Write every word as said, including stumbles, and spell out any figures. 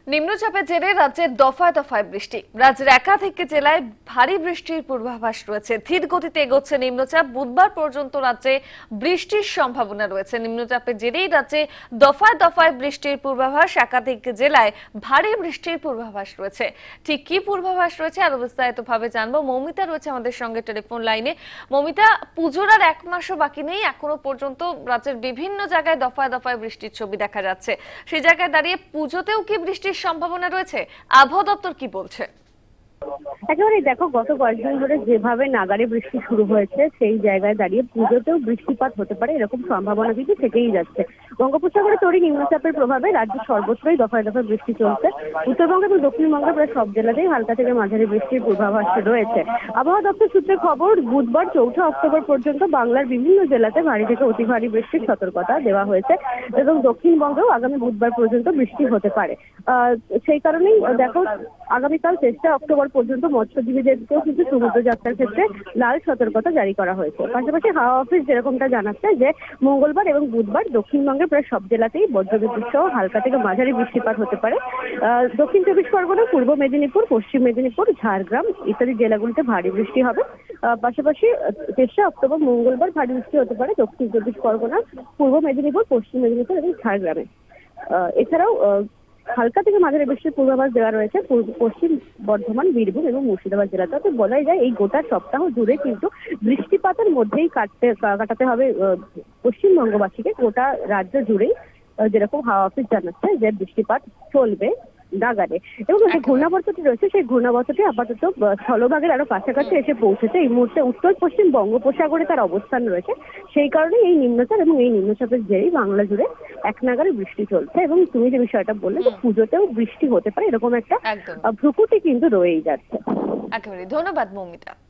নিম্নচাপের জেরে রাজ্যের দফায় দফায় বৃষ্টি। রাজ্যের একাধিক জেলায় ভারী বৃষ্টির পূর্বাভাস রয়েছে। ধীর গতিতে এগোচ্ছে নিম্নচাপ। বুধবার পর্যন্ত রাজ্যে বৃষ্টির সম্ভাবনা রয়েছে। নিম্নচাপের জেরেই রাজ্যে দফায় দফায় বৃষ্টির পূর্বাভাস। একাধিক জেলায় ভারী বৃষ্টির পূর্বাভাস রয়েছে। ঠিক কি পূর্বাভাস রয়েছে আরো বিস্তারিতভাবে জানবো। মৌমিতা রয়েছে আমাদের সঙ্গে টেলিফোন লাইনে। মৌমিতা, পুজোর আর এক মাসও বাকি নেই, এখনো পর্যন্ত রাজ্যের বিভিন্ন জায়গায় দফায় দফায় বৃষ্টির ছবি দেখা যাচ্ছে। সেই জায়গায় দাঁড়িয়ে পুজোতেও কি বৃষ্টির সম্ভাবনা রয়েছে? আবহাওয়া দপ্তর কি বলছে? একেবারেই দেখো, গত কয়েকদিন ধরে যেভাবে নাগারে বৃষ্টি শুরু হয়েছে সেই জায়গায় দাঁড়িয়ে পুজোতেও বৃষ্টিপাত হতে পারে এরকম সম্ভাবনা কিন্তু থেকেই যাচ্ছে। বঙ্গোপসাগরে তৈরি নিম্নচাপের প্রভাবে রাজ্যের সর্বত্রই দফায় দফায় বৃষ্টি চলছে। উত্তরবঙ্গ এবং দক্ষিণবঙ্গে প্রায় সব জেলাতেই হালকা থেকে মাঝারি বৃষ্টির পূর্বাভাস রয়েছে। আবহাওয়া দপ্তর সূত্রে খবর, বুধবার চৌঠা অক্টোবর পর্যন্ত বাংলার বিভিন্ন জেলাতে ভারী থেকে অতি ভারী বৃষ্টির সতর্কতা দেওয়া হয়েছে এবং দক্ষিণবঙ্গেও আগামী বুধবার পর্যন্ত বৃষ্টি হতে পারে। আহ সেই কারণেই দেখো, আগামীকাল তেসরা অক্টোবর পর্যন্ত মৎস্যজীবীদেরকেও কিন্তু সমুদ্র যাত্রার ক্ষেত্রে লাল সতর্কতা জারি করা হয়েছে। পাশাপাশি হাওয়া অফিস যেরকমটা জানাচ্ছে যে মঙ্গলবার এবং বুধবার দক্ষিণবঙ্গের প্রায় সব জেলাতেই বজ্রবিদ্যুৎ সহ হালকা থেকে মাঝারি বৃষ্টিপাত হতে পারে। আহ দক্ষিণ চব্বিশ পরগনা, পূর্ব মেদিনীপুর, পশ্চিম মেদিনীপুর, ঝাড়গ্রাম ইত্যাদি জেলাগুলিতে ভারী বৃষ্টি হবে। পাশাপাশি তেসরা অক্টোবর মঙ্গলবার ভারী বৃষ্টি হতে পারে দক্ষিণ চব্বিশ পরগনা, পূর্ব মেদিনীপুর, পশ্চিম মেদিনীপুর এবং ঝাড়গ্রামে। এছাড়াও হালকা থেকে মাঝারি বৃষ্টির পূর্বাভাস দেওয়া রয়েছে পশ্চিম বর্ধমান, বীরভূম এবং মুর্শিদাবাদ জেলাতে। অর্থাৎ বলাই যায় এই গোটা সপ্তাহ জুড়ে কিন্তু বৃষ্টিপাতের মধ্যেই কাটতে কাটাতে হবে পশ্চিমবঙ্গবাসীকে। গোটা রাজ্য জুড়েই যেরকম হাওয়া অফিস জানাচ্ছে যে বৃষ্টিপাত চলবে নাগারে। এবং যে ঘূর্ণাবর্তটি রয়েছে সেই ঘূর্ণাবর্তটি আপাতত স্থলভাগের আরো কাছাকাছি এসে পৌঁছেছে। এই মুহূর্তে উত্তর পশ্চিম বঙ্গোপসাগরে তার অবস্থান রয়েছে। সেই কারণে এই নিম্নচাপ এবং এই নিম্নচাপের জেরেই বাংলা জুড়ে এক নাগারে বৃষ্টি চলছে। এবং তুমি যে বিষয়টা বললে যে পুজোতেও বৃষ্টি হতে পারে এরকম একটা ভ্রুকুটি কিন্তু রয়েই যাচ্ছে। একেবারে ধন্যবাদ মৌমিতা।